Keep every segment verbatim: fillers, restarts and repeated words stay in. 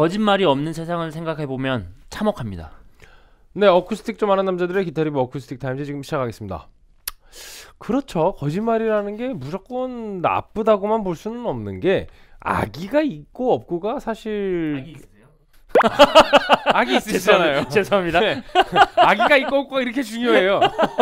거짓말이 없는 세상을 생각해 보면 참혹합니다. 네, 어쿠스틱 좀 아는 남자들의 기타 리뷰 어쿠스틱 타임즈 지금 시작하겠습니다. 그렇죠. 거짓말이라는 게 무조건 나쁘다고만 볼 수는 없는 게 악의가 있고 없고가 사실 악이 있으세요? 악이 있으시잖아요. 죄송합니다. 네. 악의가 있고 없고가 이렇게 중요해요.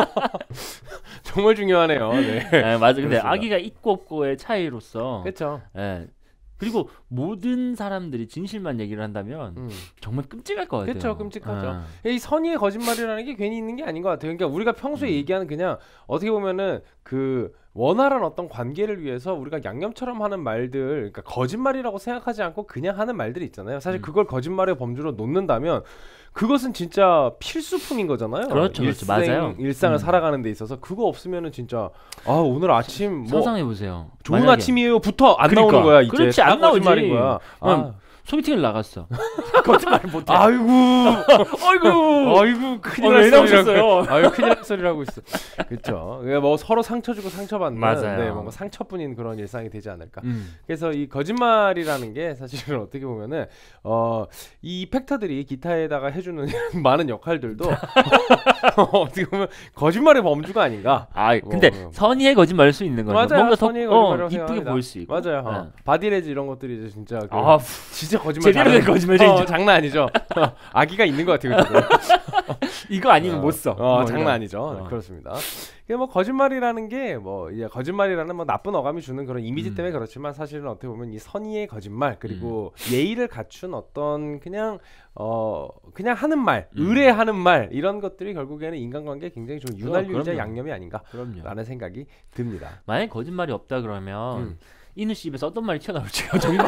정말 중요하네요. 네, 네, 맞아. 근데 그렇습니다. 악의가 있고 없고의 차이로서 그렇죠. 네. 그리고 모든 사람들이 진실만 얘기를 한다면 음. 정말 끔찍할 것 같아요. 그렇죠, 끔찍하죠. 네. 이 선의의 거짓말이라는 게 괜히 있는 게 아닌 것 같아요. 그러니까 우리가 평소에 음. 얘기하는 그냥 어떻게 보면은 그 원활한 어떤 관계를 위해서 우리가 양념처럼 하는 말들, 그러니까 거짓말이라고 생각하지 않고 그냥 하는 말들이 있잖아요. 사실 음. 그걸 거짓말의 범주로 놓는다면 그것은 진짜 필수품인 거잖아요. 그렇죠, 그렇죠. 맞아요. 일상을 음. 살아가는 데 있어서 그거 없으면은 진짜 아 오늘 아침 뭐 상상해 보세요. 좋은 아침이에요부터 안 그러니까, 나오는 거야 이제. 그렇지, 안 거짓말인 나오지. 거야. 아. 소개팅을 나갔어. 거짓말 못해. 아이고, 아이고, 아이고 큰일 어, 날 왜 소리라고. 나오셨어요? 아유 큰일 날 소리를 하고 있어. 그렇죠. 뭐 서로 상처 주고 상처 받는, 맞아요. 네, 뭔가 상처뿐인 그런 일상이 되지 않을까. 음. 그래서 이 거짓말이라는 게 사실은 어떻게 보면은 어, 이 이펙터들이 기타에다가 해주는 많은 역할들도 어떻게 보면 거짓말의 범주가 아닌가. 아, 근데 뭐, 선의의 거짓말일 수 있는 거죠. 맞아요. 뭔가 선의의 더 어, 거짓말이라고 이쁘게 생각합니다. 보일 수 있고. 맞아요. 어. 네. 바디레즈 이런 것들이 이제 진짜 그 아, 진짜 거짓말 제대로 된 잘하는- 거짓말이죠. 어, 장난 아니죠. 아기가 있는 것 같아요. 그쪽에. 이거 아니면 어, 못 써. 어, 뭐 장난 이런. 아니죠. 어. 그렇습니다. 이게 뭐 거짓말이라는 게 뭐 이제 거짓말이라는 뭐 나쁜 어감이 주는 그런 이미지 음. 때문에 그렇지만 사실은 어떻게 보면 이 선의의 거짓말 그리고 예의를 갖춘 어떤 그냥 어 그냥 하는 말, 음. 의뢰하는 말 이런 것들이 결국에는 인간관계에 굉장히 좀 윤활유이자 그럼요. 양념이 아닌가라는 그럼요. 생각이 듭니다. 만약 거짓말이 없다 그러면 음. 이누 씨 입에서 어떤 말이 튀어나올지요. 정말.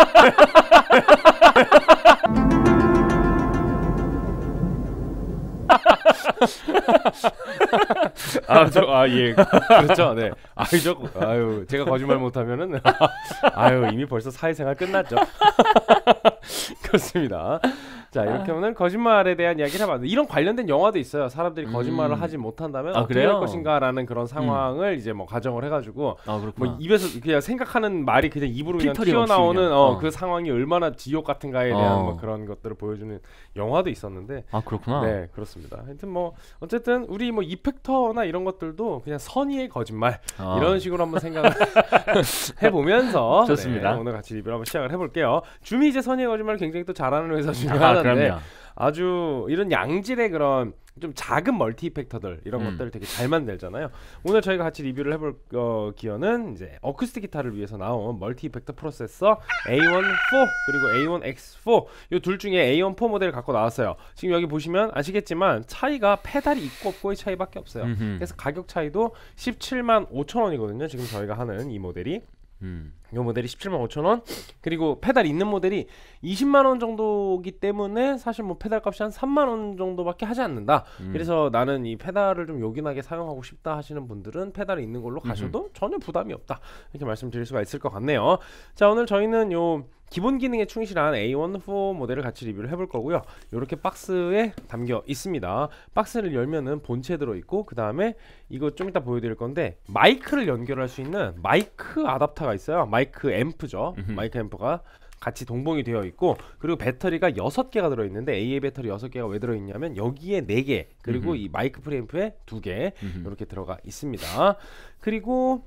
아, 저, 아, 예. 그렇죠. 네. 아유, 저, 아유, 제가 거짓말 못하면은, 아유, 이미 벌써 사회생활 끝났죠. 그렇습니다. 자, 이렇게 하면 거짓말에 대한 이야기를 해봤는데, 이런 관련된 영화도 있어요. 사람들이 음. 거짓말을 하지 못한다면 아, 어떻게 그래요? 할 것인가라는 그런 상황을 이제 뭐 가정을 해가지고, 아, 그렇구나. 뭐 입에서 그냥 생각하는 말이 그냥 입으로 그냥 필터링 없이 튀어나오는 그냥. 어, 어. 그 상황이 얼마나 지옥 같은가에 대한 어. 뭐 그런 것들을 보여주는 영화도 있었는데, 아, 그렇구나. 네, 그렇습니다. 하여튼 뭐 어쨌든 우리 뭐 이펙터나 이런 것들도 그냥 선의의 거짓말 어. 이런 식으로 한번 생각을 해보면서 좋습니다. 네, 오늘 같이 리뷰를 한번 시작을 해볼게요. 줌이 이제 선의의 거짓말을 굉장히 또 잘하는 회사 중에 아, 하나인데 그럼요. 아주 이런 양질의 그런 좀 작은 멀티 이펙터들 이런 음. 것들을 되게 잘 만들잖아요. 오늘 저희가 같이 리뷰를 해볼 어, 기어는 이제 어쿠스틱 기타를 위해서 나온 멀티 이펙터 프로세서 에이 원 사 그리고 에이 원 엑스 사 이 둘 중에 에이 원 사 모델을 갖고 나왔어요. 지금 여기 보시면 아시겠지만 차이가 페달이 있고 없고의 차이밖에 없어요. 음흠. 그래서 가격 차이도 십칠만 오천 원이거든요. 지금 저희가 하는 이 모델이. 음. 이 모델이 십칠만 오천 원 그리고 페달 있는 모델이 이십만 원 정도기 때문에 사실 뭐 페달 값이 한 삼만 원 정도밖에 하지 않는다. 음. 그래서 나는 이 페달을 좀 요긴하게 사용하고 싶다 하시는 분들은 페달이 있는 걸로 가셔도 전혀 부담이 없다. 이렇게 말씀드릴 수가 있을 것 같네요. 자, 오늘 저희는 요 기본 기능에 충실한 에이 원 사 모델을 같이 리뷰를 해볼 거고요. 이렇게 박스에 담겨 있습니다. 박스를 열면은 본체 들어있고 그 다음에 이거 좀 이따 보여드릴 건데 마이크를 연결할 수 있는 마이크 아답터가 있어요. 마이크 앰프죠. 음흠. 마이크 앰프가 같이 동봉이 되어 있고 그리고 배터리가 여섯 개가 들어있는데 에이에이 배터리 여섯 개가 왜 들어있냐면 여기에 네 개 그리고 음흠. 이 마이크 프리앰프에 두 개 음흠. 이렇게 들어가 있습니다. 그리고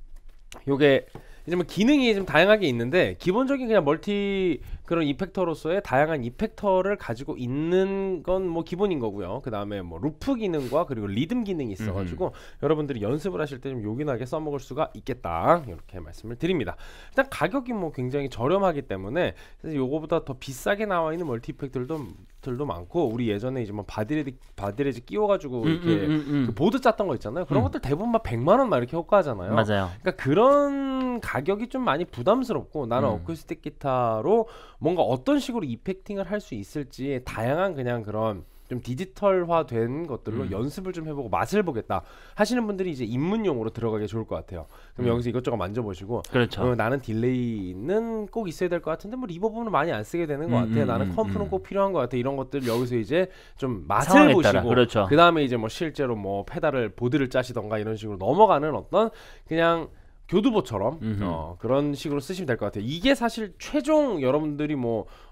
요게 이제 뭐 기능이 좀 다양하게 있는데 기본적인 그냥 멀티 그런 이펙터로서의 다양한 이펙터를 가지고 있는 건 뭐 기본인 거고요. 그 다음에 뭐 루프 기능과 그리고 리듬 기능이 있어가지고 음흠. 여러분들이 연습을 하실 때 좀 요긴하게 써먹을 수가 있겠다 이렇게 말씀을 드립니다. 일단 가격이 뭐 굉장히 저렴하기 때문에 사실 요거보다 더 비싸게 나와 있는 멀티 이펙터들도 들도 많고 우리 예전에 이제 뭐 바디레지 바디레지 끼워가지고 음, 이렇게 음, 음, 음. 그 보드 짰던 거 있잖아요. 그런 음. 것들 대부분 막 백만 원 막 이렇게 효과하잖아요. 맞아요. 그러니까 그런 가격이 좀 많이 부담스럽고 나는 음. 어쿠스틱 기타로 뭔가 어떤 식으로 이펙팅을 할 수 있을지 다양한 그냥 그런 좀 디지털화된 것들로 음. 연습을 좀 해보고 맛을 보겠다 하시는 분들이 이제 입문용으로 들어가기 좋을 것 같아요. 그럼 음. 여기서 이것저것 만져보시고 그렇죠. 어, 나는 딜레이는 꼭 있어야 될 것 같은데 뭐 리버브는 많이 안 쓰게 되는 것 음, 같아. 음, 나는 음, 컴프는 음. 꼭 필요한 것 같아. 이런 것들 여기서 이제 좀 맛을 상황에 보시고 따라, 그렇죠. 그 다음에 이제 뭐 실제로 뭐 페달을 보드를 짜시던가 이런 식으로 넘어가는 어떤 그냥 교두보처럼 음흠. 어, 그런 식으로 쓰시면 될 것 같아요. 이게 사실 최종 여러분들이 뭐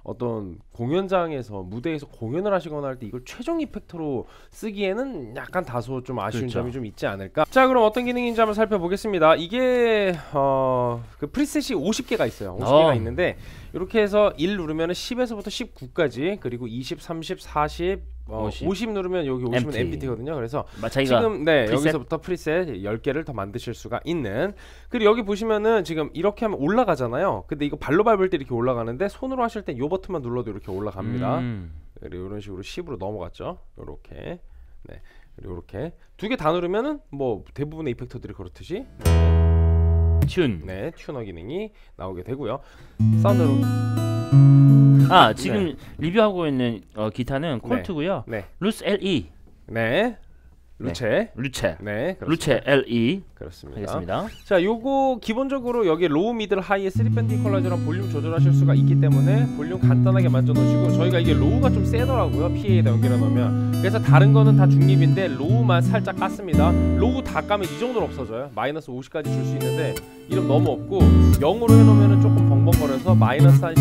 어떤 공연장에서 무대에서 공연을 하시거나 할 때 이걸 최종 이펙터로 쓰기에는 약간 다소 좀 아쉬운 그렇죠. 점이 좀 있지 않을까. 자, 그럼 어떤 기능인지 한번 살펴보겠습니다. 이게 어, 그 프리셋이 오십 개가 있어요. 오십 개가 어. 있는데 이렇게 해서 일 누르면 십에서부터 십구까지, 그리고 이십, 삼십, 사십, 어, 오십. 오십. 누르면 여기 오십은 엠티. 엠피티거든요. 그래서 자기가 지금 네 프리셋? 여기서부터 프리셋 열 개를 더 만드실 수가 있는. 그리고 여기 보시면은 지금 이렇게 하면 올라가잖아요. 근데 이거 발로 밟을 때 이렇게 올라가는데 손으로 하실 때 이 버튼만 눌러도 이렇게 올라갑니다. 음. 그리고 이런 식으로 십으로 넘어갔죠. 요렇게. 네. 그리고 이렇게 두 개 다 누르면은 뭐 대부분의 이펙터들이 그렇듯이 튠. 네 튜너 기능이 나오게 되고요. 사운드로 아 지금 리뷰하고 있는 어, 기타는 네. 콜트고요. 네. 루스 엘이. 네. 루체. 루체. 네. 루체 엘이 그렇습니다. 하겠습니다. 자, 요거 기본적으로 여기 로우, 미들, 하이에 쓰리 밴드 이퀄라이저랑 볼륨 조절하실 수가 있기 때문에 볼륨 간단하게 만져 놓으시고, 저희가 이게 로우가 좀 세더라고요. 피에이에다 연결해 놓으면. 그래서 다른 거는 다 중립인데 로우만 살짝 깠습니다. 로우 다 까면 이 정도는 없어져요. 마이너스 오십까지 줄 수 있는데 이름 너무 없고, 영으로 해 놓으면 조금 벙벙거려서 마이너스 한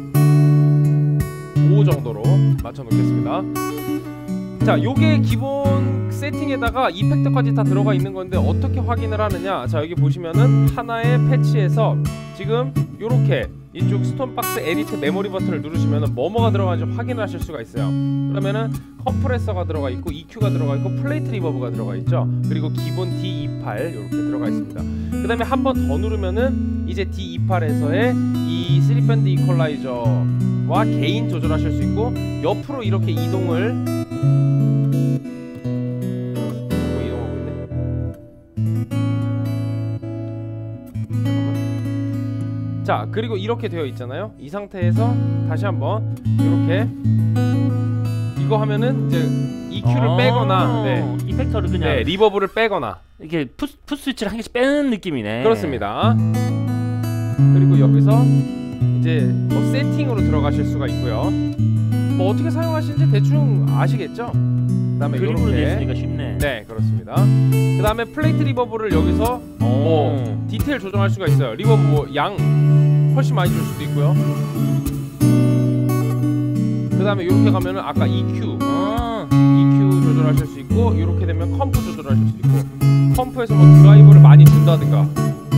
십오 정도로 맞춰 놓겠습니다. 자, 요게 기본 세팅에다가 이펙터까지 다 들어가 있는 건데 어떻게 확인을 하느냐. 자, 여기 보시면은 하나의 패치에서 지금 요렇게 이쪽 스톤박스 에디트 메모리 버튼을 누르시면은 뭐뭐가 들어가는지 확인을 하실 수가 있어요. 그러면은 컴프레서가 들어가 있고 이큐가 들어가 있고 플레이트 리버브가 들어가 있죠. 그리고 기본 디 이십팔 요렇게 들어가 있습니다. 그 다음에 한 번 더 누르면은 이제 디 이십팔에서의 이 쓰리 밴드 이퀄라이저와 게인 조절하실 수 있고, 옆으로 이렇게 이동을 자, 그리고 이렇게 되어 있잖아요. 이 상태에서 다시 한번 이렇게 이거 하면은 이제 이큐를 아 빼거나 네. 이펙터를 그냥 네, 리버브를 빼거나 이렇게 풋, 풋 스위치를 한 개씩 빼는 느낌이네. 그렇습니다. 그리고 여기서 이제 뭐 세팅으로 들어가실 수가 있고요. 뭐 어떻게 사용하시는지 대충 아시겠죠? 그다음에 그림으로 되어 이렇게 있으니까 쉽네. 네, 그렇습니다. 그 다음에 플레이트 리버브를 여기서 뭐 디테일 조정할 수가 있어요. 리버브 뭐 양 훨씬 많이 줄 수도 있고요. 그 다음에 이렇게 가면은 아까 이큐 아 이큐 조절하실 수 있고, 이렇게 되면 컴프 조절하실 수 있고, 컴프에서 뭐 드라이브를 많이 준다든가,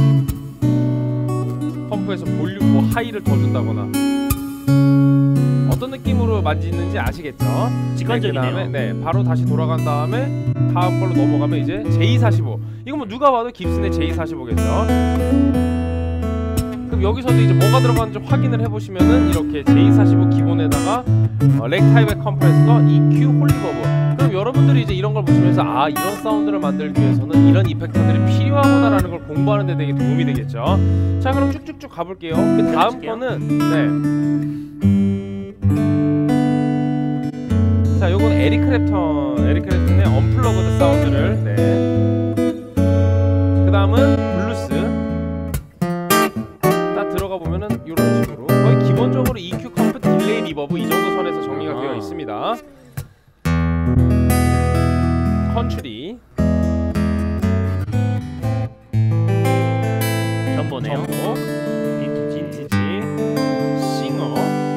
컴프에서 볼륨 뭐 하이를 더 준다거나, 어떤 느낌으로 만지는지 아시겠죠? 직관적이네요. 네, 그다음에 네, 바로 다시 돌아간 다음에 다음 걸로 넘어가면 이제 제이 사십오. 이거 뭐 누가 봐도 깁슨의 제이 사십오겠죠? 그럼 여기서도 이제 뭐가 들어가는지 확인을 해보시면은 이렇게 제이 사십오 기본에다가 어, 렉 타입의 컴프레서, 이큐, 홀리버브. 그럼 여러분들이 이제 이런 걸 보시면서 아, 이런 사운드를 만들기 위해서는 이런 이펙터들이 필요하구나라는 걸 공부하는 데 되게 도움이 되겠죠? 자, 그럼 쭉쭉쭉 가볼게요. 그 다음 해볼게요. 거는 네. 자, 요건 에릭 크랩턴, 에릭 크랩턴의 언플러그드 사운드를 네. 그 다음은 블루스. 딱 들어가 보면은 이런 식으로 거의 기본적으로 이큐, 컴프, 딜레이, 리버브 이 정도 선에서 정리가 아. 되어 있습니다. 컨트리, 전보네요. 전보, 빈티지, 싱어.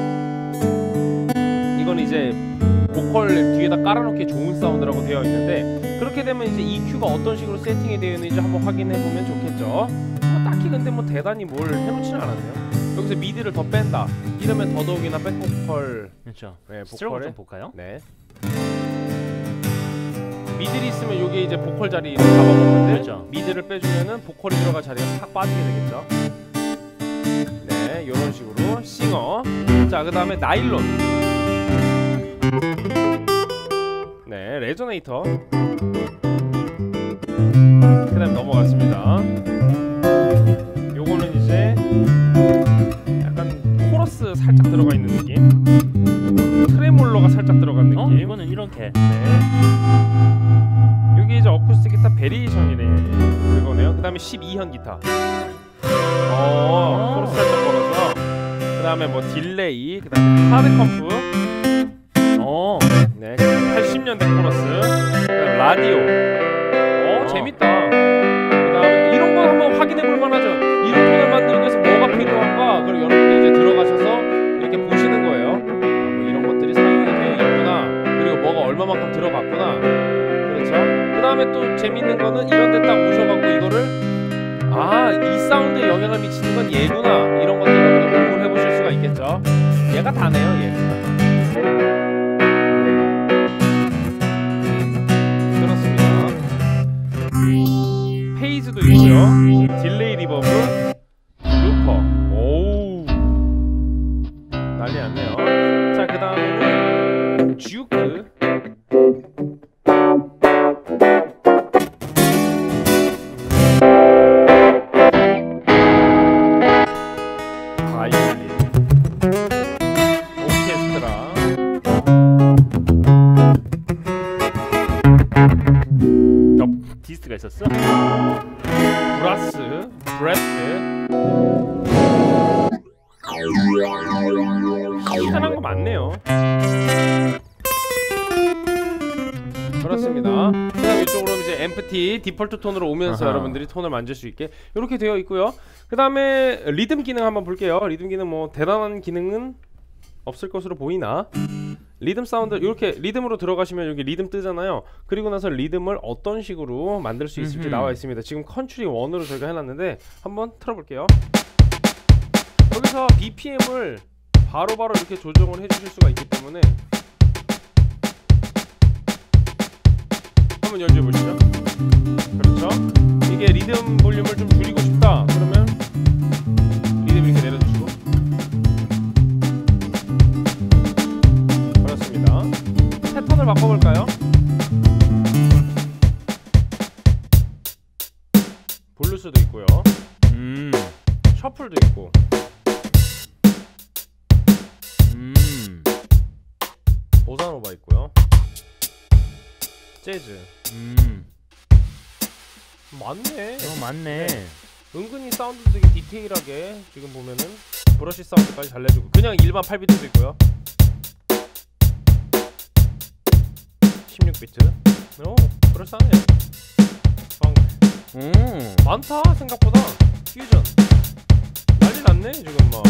이건 이제 보컬 뒤에다 깔아놓기 좋은 사운드라고 되어 있는데, 그렇게 되면 이제 이큐가 어떤 식으로 세팅이 되어 있는지 한번 확인해 보면 좋겠죠. 뭐 딱히 근데 뭐 대단히 뭘 해놓지는 않았네요. 여기서 미드를 더 뺀다 이러면 더더욱이나 백보컬 그렇죠. 네, 스트로크 보컬에 좀 볼까요? 네. 미들이 있으면 요게 이제 보컬 자리를 잡아먹는데, 그렇죠. 미드를 빼주면은 보컬이 들어갈 자리가 싹 빠지게 되겠죠. 네, 요런 식으로 싱어. 자, 그 다음에 나일론. 네, 레조네이터. 그 다음에 넘어갔습니다. 요거는 이제 약간 코러스 살짝 들어가 있는 느낌, 트레몰로가 살짝 들어간 느낌. 어? 이거는 이렇게. 네. 여기 이제 어쿠스틱 기타 베리에이션이네 그거네요. 그 다음에 십이 현 기타. 어, 코러스 살짝 걸어서. 그 다음에 뭐 딜레이, 그 다음에 하드 컴프. 어. 네, 팔십 년대 코러스. 그 다음에 라디오. 어, 어. 재밌다. 그 다음에 이런 거 한번 확인해 볼 만하죠. 이런 톤을 만들기 위해서 뭐가 필요한가? 그리고 여러분들 이제 들어가셔서 이렇게 보시는 거예요. 얼마만큼 들어갔구나. 그렇죠. 그 다음에 또 재밌는 거는 이런 데 딱 오셔갖고 이거를 아, 이 사운드에 영향을 미치는 건 얘구나, 이런 것들을 공부를 해보실 수가 있겠죠. 얘가 다네요, 얘. 그렇습니다. 페이즈도 있고요. 딜레이 리버브, 루퍼. 오우, 난리 났네요. 자, 그 다음에는 듀크. 바이올린, 오케스트라, 어, 디스트가 있었어? 브라스, 브레스. 간단한 거 많네요. 그렇습니다. 그다음 이쪽으로 이제 엠프티 디폴트 톤으로 오면서 아하. 여러분들이 톤을 만질 수 있게 이렇게 되어 있고요. 그 다음에 리듬 기능 한번 볼게요. 리듬 기능 뭐 대단한 기능은 없을 것으로 보이나, 리듬 사운드 이렇게 리듬으로 들어가시면 여기 리듬 뜨잖아요. 그리고 나서 리듬을 어떤 식으로 만들 수 있을지 음흠. 나와 있습니다. 지금 컨트리 원으로 저희가 해놨는데 한번 틀어볼게요. 여기서 비피엠을 바로바로 이렇게 조정을 해주실 수가 있기 때문에 한번 연주해보시죠. 그렇죠. 이게 리듬 볼륨을 좀 줄이고 싶다 그러면 리듬 이렇게 내려주시고, 그렇습니다. 패턴을 바꿔볼까요? 블루스도 있고요, 음. 셔플도 있고, 음. 보사노바 있고요, 재즈. 음. 많네. 어, 맞네. 네. 은근히 사운드도 되게 디테일하게 지금 보면은 브러쉬 사운드까지 잘 내주고, 그냥 일반 팔 비트도 있고요, 십육 비트. 오, 그럴싸하네요. 펑크 음. 많다 생각보다. 퓨전 난리 났네 지금 막.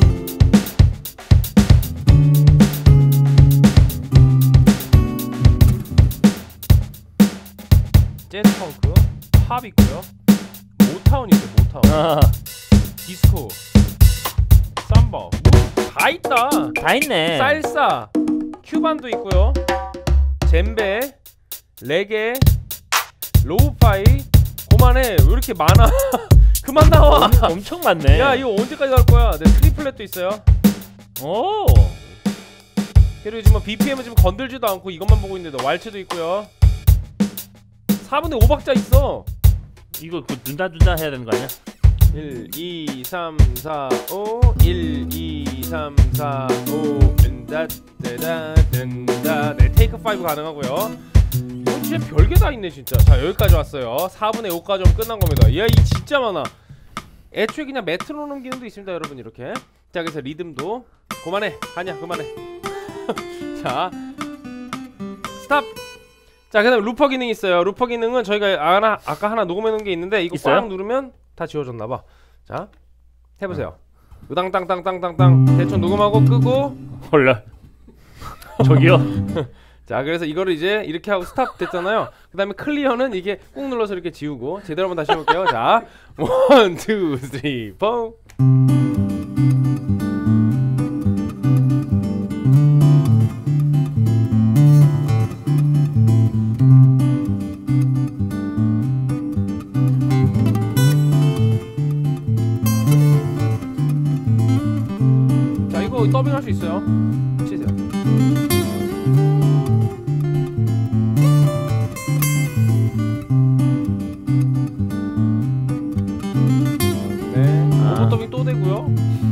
재즈 펑크, 팝 있고요, 모타운 있어요. 모타운, 아, 디스코, 삼바, 뭐 다 있다. 다 있네. 살사, 큐반도 있고요, 젬베, 레게, 로우파이. 그만해, 왜 이렇게 많아. 그만 나와. 엄, 엄청 많네. 야, 이거 언제까지 할 거야. 네, 트리플렛도 있어요. 오. 그리고 지금 뭐 비피엠은 지금 건들지도 않고 이것만 보고 있는데 왈츠도 있고요. 사분의 오 박자 있어. 이거 그 눈다 눈다 해야 되는 거 아니야? 일, 이, 삼, 사, 오 일, 이, 삼, 사, 오 든다 든다 든다. 네, 테이크 오 가능하고요. 이건 진짜 별게 다 있네 진짜. 자, 여기까지 왔어요. 사분의 오까지 오면 끝난 겁니다. 야, 이 진짜 많아. 애초에 그냥 메트로놈 기능도 있습니다 여러분. 이렇게. 자, 그래서 리듬도 그만해. 아니야, 그만해. 자, 스탑. 자, 그 다음에 루퍼 기능이 있어요. 루퍼 기능은 저희가 하나, 아까 하나 녹음해 놓은 게 있는데 이거 있어요? 꽉 누르면 다 지워졌나봐. 자, 해보세요. 으당땅땅땅땅땅 대충 녹음하고 끄고. 몰라. 저기요. 자, 그래서 이거를 이제 이렇게 하고 스탑 됐잖아요. 그 다음에 클리어는 이게 꾹 눌러서 이렇게 지우고. 제대로 한번 다시 해볼게요. 자, 원, 투, 쓰리, 포. 자, 이거 더빙할 수 있어요. 치세요. 아. 더빙 또 되고요.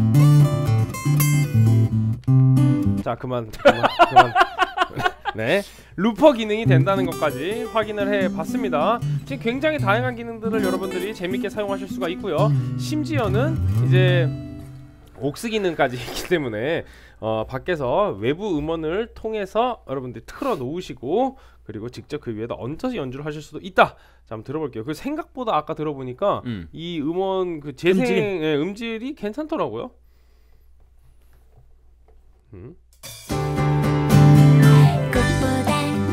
자, 그만 그만 그만. 네, 루퍼 기능이 된다는 것까지 확인을 해봤습니다. 지금 굉장히 다양한 기능들을 여러분들이 재밌게 사용하실 수가 있고요. 심지어는 이제 옥스 기능까지 있기 때문에 어, 밖에서 외부 음원을 통해서 여러분들이 틀어 놓으시고 그리고 직접 그 위에다 얹어서 연주를 하실 수도 있다. 자, 한번 들어볼게요. 그 생각보다 아까 들어보니까 음. 이 음원 그 재생 음질. 예, 음질이 괜찮더라고요. 음. 꽃보다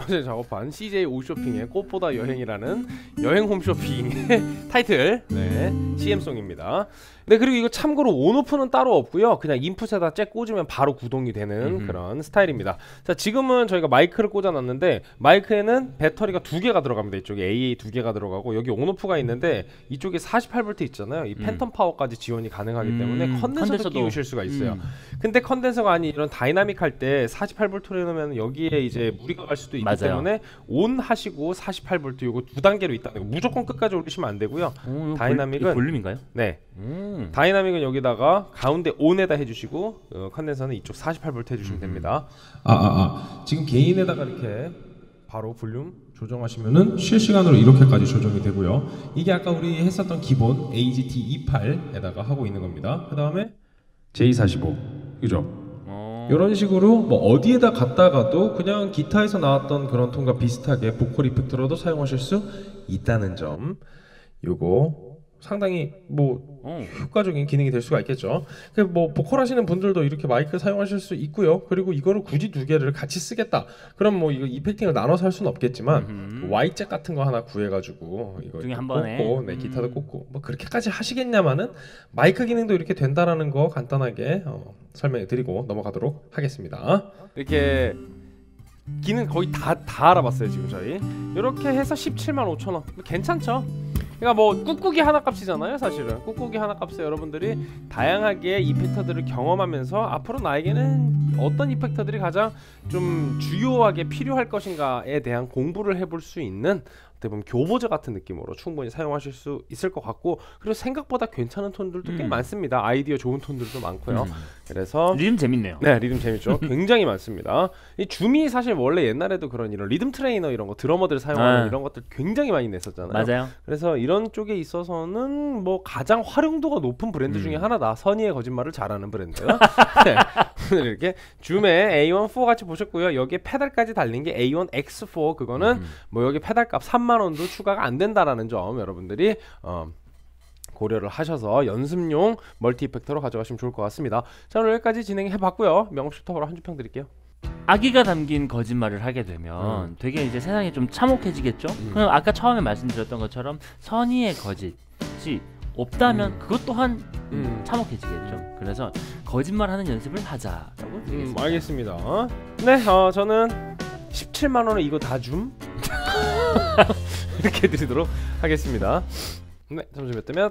전에 작업한 씨제이 홈쇼핑의 꽃보다 여행이라는 여행 홈쇼핑의 타이틀, 네, 씨엠송입니다. 네, 그리고 이거 참고로 온오프는 따로 없고요. 그냥 인풋에다 잭 꽂으면 바로 구동이 되는 음흠. 그런 스타일입니다. 자, 지금은 저희가 마이크를 꽂아놨는데 마이크에는 배터리가 두 개가 들어갑니다. 이쪽에 에이에이 두 개가 들어가고 여기 온오프가 있는데 이쪽에 사십팔 볼트 있잖아요. 이 팬텀 음. 파워까지 지원이 가능하기 때문에 음, 컨덴서도 컨덴서도. 끼우실 수가 있어요. 음. 근데 컨덴서가 아닌 이런 다이나믹 할 때 사십팔 볼트로 해놓으면 여기에 이제 무리가 갈 수도 있기 맞아요. 때문에 온 하시고 사십팔 볼트 요거 두 단계로 있다는 거. 무조건 끝까지 올리시면 안 되고요. 오, 다이나믹은- 볼, 볼륨인가요? 네, 음. 다이나믹은 여기다가 가운데 온에다 해주시고 어, 컨덴서는 이쪽 사십팔 볼트 해주시면 됩니다. 아, 아, 아. 지금 개인에다가 이렇게 바로 볼륨 조정하시면은 실시간으로 이렇게까지 조정이 되고요. 이게 아까 우리 했었던 기본 에이지티 이십팔에다가 하고 있는 겁니다. 그 다음에 제이 사십오, 그죠? 어. 이런 식으로 뭐 어디에다 갖다가도 그냥 기타에서 나왔던 그런 톤과 비슷하게 보컬 이펙트로도 사용하실 수 있다는 점, 요거 상당히 뭐 어. 효과적인 기능이 될 수가 있겠죠. 그 뭐 보컬 하시는 분들도 이렇게 마이크 사용하실 수 있고요. 그리고 이거를 굳이 두 개를 같이 쓰겠다. 그럼 뭐 이거 이펙팅을 나눠서 할 수는 없겠지만 음흠. Y잭 같은 거 하나 구해가지고 이거 중에 이렇게 한 번에. 꽂고, 네, 음. 기타도 꽂고 뭐 그렇게까지 하시겠냐마는 마이크 기능도 이렇게 된다라는 거 간단하게 어, 설명해드리고 넘어가도록 하겠습니다. 이렇게 기능 거의 다 다 알아봤어요 지금 저희. 이렇게 해서 십칠만 오천 원 괜찮죠? 그러니까 뭐 꾹꾹이 하나 값이잖아요 사실은. 꾹꾹이 하나 값에 여러분들이 다양하게 이펙터들을 경험하면서 앞으로 나에게는 어떤 이펙터들이 가장 좀 주요하게 필요할 것인가에 대한 공부를 해볼 수 있는 어떻게 보면 교보저 같은 느낌으로 충분히 사용하실 수 있을 것 같고, 그리고 생각보다 괜찮은 톤들도 꽤 음. 많습니다. 아이디어 좋은 톤들도 많고요. 음. 그래서 리듬 재밌네요. 네, 리듬 재밌죠. 굉장히 많습니다. 이 줌이 사실 원래 옛날에도 그런 이런 리듬 트레이너 이런 거 드러머들 사용하는 아. 이런 것들 굉장히 많이 냈었잖아요. 맞아요. 그래서 이런 쪽에 있어서는 뭐 가장 활용도가 높은 브랜드 음. 중에 하나다. 선의의 거짓말을 잘하는 브랜드. 네. 오늘 이렇게 줌의 에이 원 사 같이 보셨고요. 여기에 페달까지 달린 게 에이 원 엑스 사. 그거는 음. 뭐 여기 페달값 삼만 원도 추가가 안 된다라는 점 여러분들이 어, 고려를 하셔서 연습용 멀티 이펙터로 가져가시면 좋을 것 같습니다. 자, 오늘 여기까지 진행해봤고요. 명업식 톱으로 한 줄 평 드릴게요. 아기가 담긴 거짓말을 하게 되면 음. 되게 이제 세상이 좀 참혹해지겠죠. 음. 그럼 아까 처음에 말씀드렸던 것처럼 선의의 거짓이 없다면 음. 그것 또한 음. 참혹해지겠죠. 그래서 거짓말하는 연습을 하자라고 음, 드리겠습니다. 알겠습니다. 네, 어, 저는 십칠만 원에 이거 다 줌? 이렇게 드리도록 하겠습니다. 네, 점수 몇 대면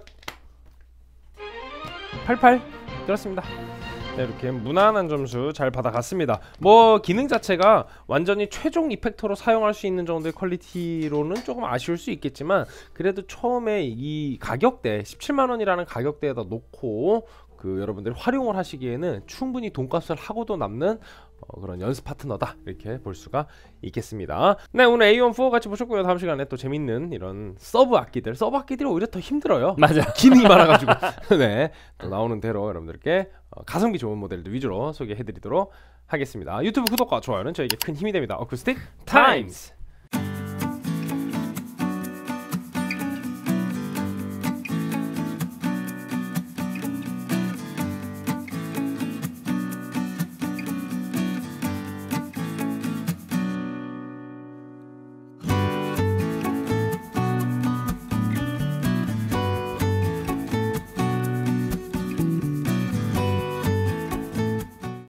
팔십팔 들었습니다. 네, 이렇게 무난한 점수 잘 받아갔습니다. 뭐 기능 자체가 완전히 최종 이펙터로 사용할 수 있는 정도의 퀄리티로는 조금 아쉬울 수 있겠지만, 그래도 처음에 이 가격대 십칠만 원이라는 가격대에다 놓고 그 여러분들이 활용을 하시기에는 충분히 돈값을 하고도 남는 어, 그런 연습 파트너다, 이렇게 볼 수가 있겠습니다. 네, 오늘 에이 원 사 같이 보셨고요. 다음 시간에 또 재밌는 이런 서브 악기들 서브 악기들이 오히려 더 힘들어요. 맞아요. 기능이 많아가지고 네, 또 나오는 대로 여러분들께 어, 가성비 좋은 모델들 위주로 소개해드리도록 하겠습니다. 유튜브 구독과 좋아요는 저에게 큰 힘이 됩니다. 어쿠스틱 타임스.